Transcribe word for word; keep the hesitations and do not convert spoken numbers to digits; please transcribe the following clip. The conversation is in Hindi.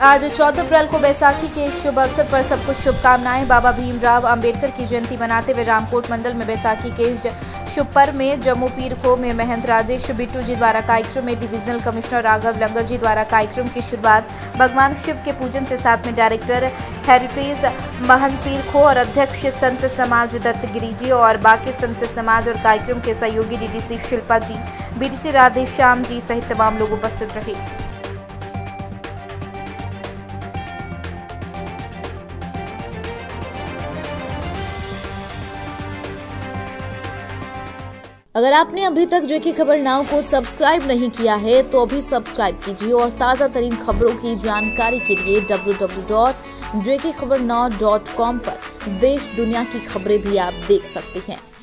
आज चौदह अप्रैल को बैसाखी के शुभ अवसर पर सबको शुभकामनाएं। बाबा भीमराव अंबेडकर की जयंती मनाते हुए रामकोट मंडल में बैसाखी के शुभ पर्व में जम्मू पीर खो में महंत राजेश बिट्टू जी द्वारा कार्यक्रम में डिविजनल कमिश्नर राघव लंगर जी द्वारा कार्यक्रम की शुरुआत भगवान शिव के पूजन से साथ में डायरेक्टर हेरिटेज महंत पीर खो और अध्यक्ष संत समाज दत्तगिरी जी और बाकी संत समाज और कार्यक्रम के सहयोगी डीडीसी शिल्पा जी, बीडीसी राधेश्याम जी सहित तमाम लोग उपस्थित रहे। अगर आपने अभी तक जेके खबर नाउ को सब्सक्राइब नहीं किया है तो अभी सब्सक्राइब कीजिए और ताज़ा तरीन खबरों की जानकारी के लिए W W W dot JK Khabar now dot com पर देश दुनिया की खबरें भी आप देख सकते हैं।